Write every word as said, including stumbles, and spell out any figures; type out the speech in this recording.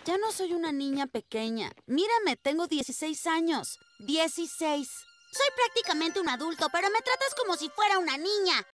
Ya no soy una niña pequeña. Mírame, tengo dieciséis años. dieciséis. Soy prácticamente un adulto, pero me tratas como si fuera una niña.